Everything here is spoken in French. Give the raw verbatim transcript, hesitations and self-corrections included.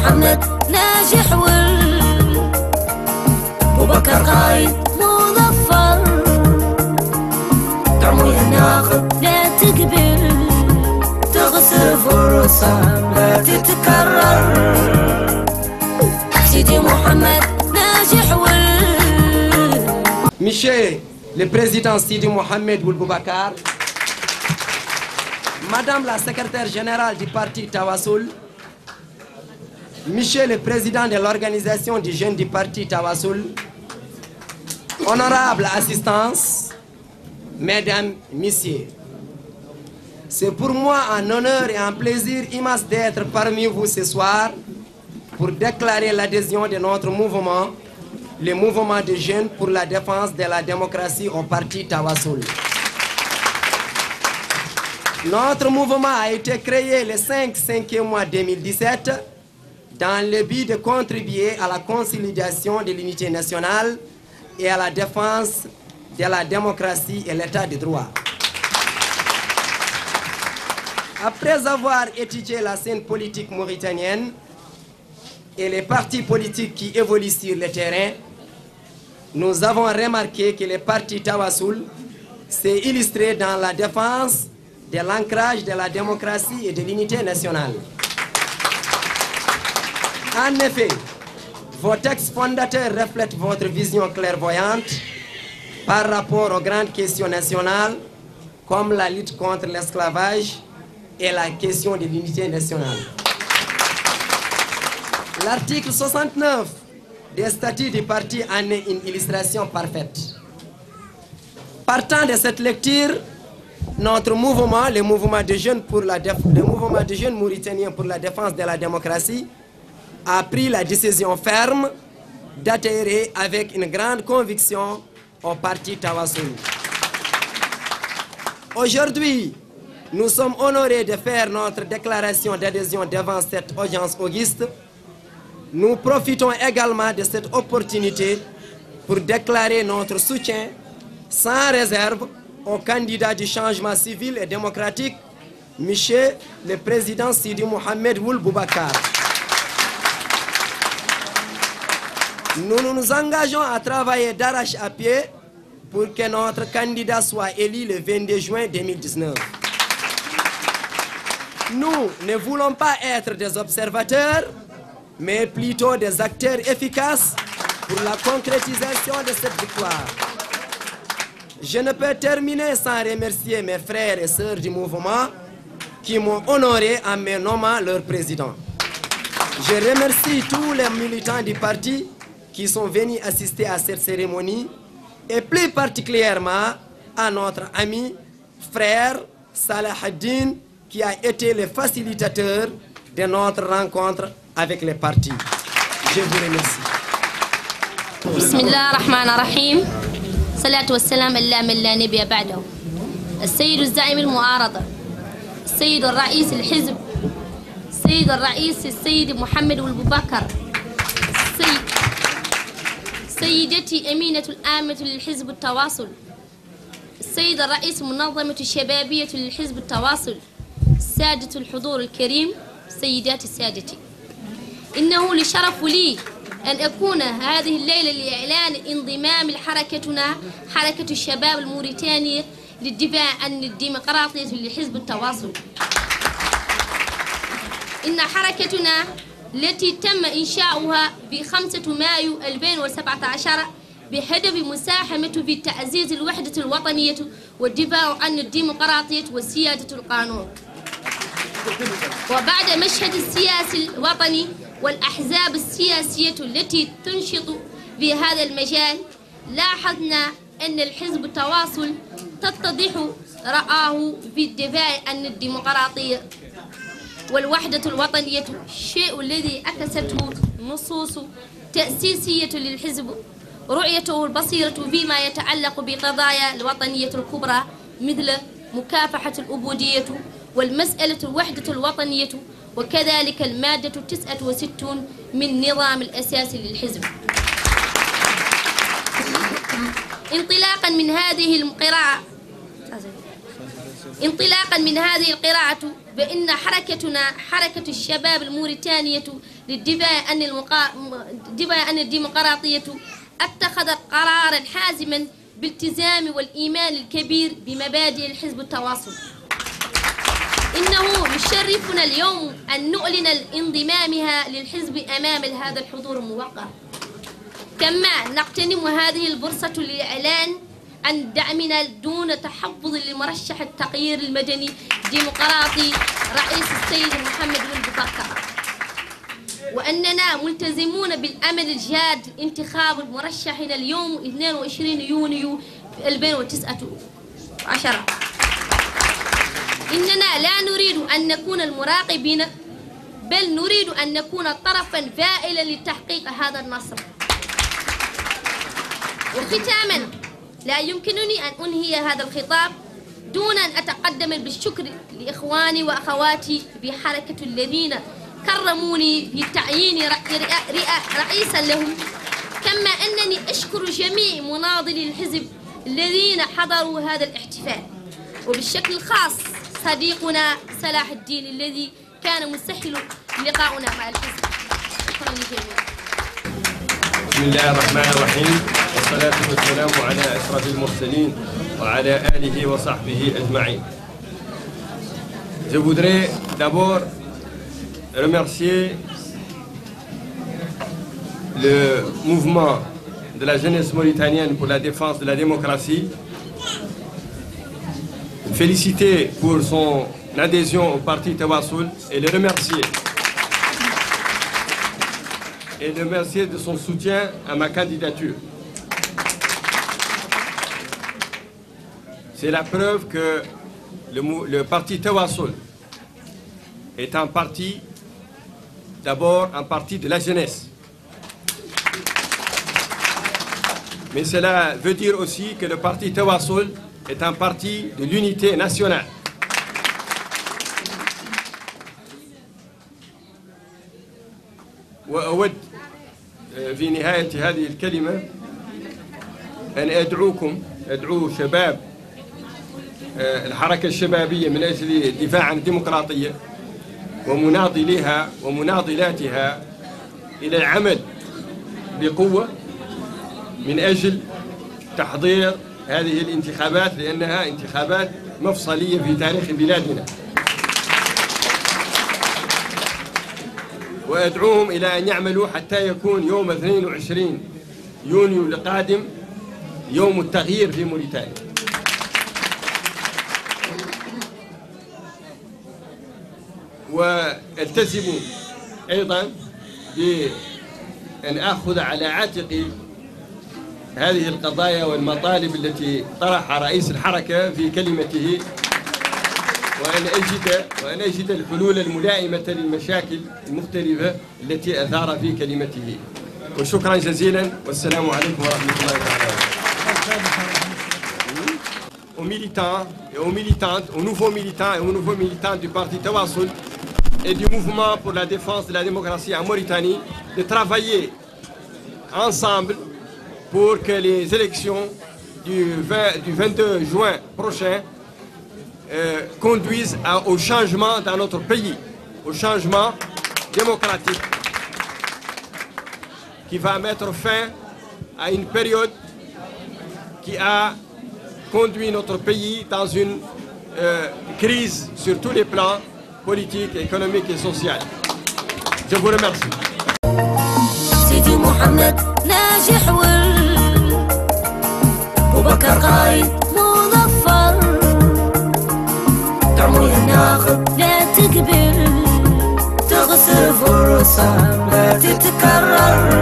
محمد ناجح وال بوبكر قايد مظفر تعمل الناخب لا تقبل تغسل فرصة لا تتكرر سيدي محمد ناجح وال Monsieur le Président Sidi Mohamed Ould Boubacar, Madame la Secrétaire Générale du Parti Tawassoul, Monsieur le Président de l'Organisation des Jeunes du Parti Tawassoul, Honorable Assistance, Mesdames, Messieurs, c'est pour moi un honneur et un plaisir immense d'être parmi vous ce soir pour déclarer l'adhésion de notre mouvement, le mouvement des jeunes pour la défense de la démocratie au Parti Tawassoul. Notre mouvement a été créé le cinq cinquième mois deux mille dix-sept dans le but de contribuer à la consolidation de l'unité nationale et à la défense de la démocratie et l'état de droit. Après avoir étudié la scène politique mauritanienne et les partis politiques qui évoluent sur le terrain, nous avons remarqué que le parti Tawassoul s'est illustré dans la défense de l'ancrage de la démocratie et de l'unité nationale. En effet, vos textes fondateurs reflètent votre vision clairvoyante par rapport aux grandes questions nationales comme la lutte contre l'esclavage et la question de l'unité nationale. L'article soixante-neuf des statuts du parti en est une illustration parfaite. Partant de cette lecture, notre mouvement, le mouvement des jeunes, pour la le mouvement des jeunes mauritaniens pour la défense de la démocratie, a pris la décision ferme d'adhérer avec une grande conviction au parti Tawassoul. Aujourd'hui, nous sommes honorés de faire notre déclaration d'adhésion devant cette audience auguste. Nous profitons également de cette opportunité pour déclarer notre soutien sans réserve au candidat du changement civil et démocratique, Monsieur le Président Sidi Mohamed Ould Boubacar. Nous nous engageons à travailler d'arrache à pied pour que notre candidat soit élu le vingt-deux juin deux mille dix-neuf. Nous ne voulons pas être des observateurs, mais plutôt des acteurs efficaces pour la concrétisation de cette victoire. Je ne peux terminer sans remercier mes frères et sœurs du mouvement qui m'ont honoré en me nommant leur président. Je remercie tous les militants du parti qui sont venus assister à cette cérémonie et plus particulièrement à notre ami, frère Salah Haddin, qui a été le facilitateur de notre rencontre avec les partis. Je vous remercie. Bismillah ar-Rahman ar-Rahim. Salatu wassalam ala man la nabiyya ba'dahu. السيد الزعيم المعارضة، السيد الرئيس الحزب، السيد الرئيس السيد محمد أولد بوبكر، السيد سيدتي أمينة العامة للحزب التواصل، السيد الرئيس منظمة الشبابية للحزب التواصل، السادة الحضور الكريم، سيداتي سادتي، إنه لشرف لي أن أكون هذه الليلة لإعلان انضمام لحركتنا حركة الشباب الموريتاني للدفاع عن الديمقراطية لحزب التواصل. إن حركتنا التي تم إنشاؤها في خمسة مايو ألفين وسبعة عشر بهدف مساهمة في تعزيز الوحدة الوطنية والدفاع عن الديمقراطية وسيادة القانون. وبعد مشهد السياسي الوطني والأحزاب السياسية التي تنشط في هذا المجال، لاحظنا أن الحزب التواصل تتضح رآه في الدفاع عن الديمقراطية والوحدة الوطنية، الشيء الذي عكسته نصوص تأسيسية للحزب رؤيته البصيرة فيما يتعلق بقضايا الوطنية الكبرى مثل مكافحة العبودية والمسألة الوحدة الوطنية، وكذلك المادة تسعة وستون من نظام الأساسي للحزب. انطلاقا من هذه القراءة انطلاقا من هذه القراءة بأن حركتنا حركة الشباب الموريتانية للدفاع عن المقا... الدفاع عن الديمقراطية اتخذت قرارا حازما بالتزام والإيمان الكبير بمبادئ الحزب التواصل. إنه يشرفنا اليوم أن نعلن انضمامها للحزب أمام هذا الحضور الموقر. كما نغتنم هذه الفرصة للإعلان عن دعمنا دون تحفظ لمرشح التغيير المدني الديمقراطي رئيس السيد محمد ولد بكر، وأننا ملتزمون بالأمل الجاد لانتخاب مرشحنا اليوم اثنين وعشرين يونيو ألفين وتسعة عشر. إننا لا نريد أن نكون المراقبين، بل نريد أن نكون طرفا فاعلا لتحقيق هذا النصر. وختاما، لا يمكنني أن أنهي هذا الخطاب دون أن أتقدم بالشكر لإخواني وأخواتي بحركة الذين كرموني في تعيين رئيسا لهم، كما أنني أشكر جميع مناضلي الحزب الذين حضروا هذا الاحتفال، وبالشكل الخاص صديقنا صلاح الدين الذي كان مسهل لقاؤنا مع الحزب. شكرا للجميع. بسم الله الرحمن الرحيم، والصلاة والسلام على أشرف المرسلين وعلى آله وصحبه أجمعين. Je voudrais d'abord remercier le mouvement de la jeunesse mauritanienne pour la défense de la démocratie, féliciter pour son adhésion au parti Tawassoul et le remercier. Et le remercier de son soutien à ma candidature. C'est la preuve que le, le parti Tawassoul est un parti, d'abord un parti de la jeunesse. Mais cela veut dire aussi que le parti Tawassoul est un parti de l'unité nationale. وأود في نهاية هذه الكلمة أن أدعوكم أدعو شباب الحركة الشبابية من أجل الدفاع عن الديمقراطية ومناضليها ومناضلاتها إلى العمل بقوة من أجل تحضير هذه الانتخابات، لأنها انتخابات مفصلية في تاريخ بلادنا. وأدعوهم إلى أن يعملوا حتى يكون يوم اثنين وعشرين يونيو القادم يوم التغيير في موريتانيا. والتزموا أيضا بأن آخذ على عاتقي هذه القضايا والمطالب التي طرحها رئيس الحركة في كلمته، وأن أجد وأن أجد الحلول الملائمة للمشاكل المختلفة التي أثار في كلمته. وشكرا جزيلا، والسلام عليكم ورحمة الله وبركاته. Aux militants et aux militantes, aux nouveaux militants et aux nouveaux militants du parti Tawassoul et du mouvement pour la défense de la démocratie en Mauritanie, de travailler ensemble pour que les élections du, vingt, du vingt-deux juin prochain euh, conduisent à, au changement dans notre pays, au changement démocratique qui va mettre fin à une période qui a conduit notre pays dans une euh, crise sur tous les plans politiques, économiques et sociaux. Je vous remercie. سيدي محمد ناجح وبكر قايد مظفر، دعموا يا ناخب لا تقبل، تغسل فرصة لا تتكرر.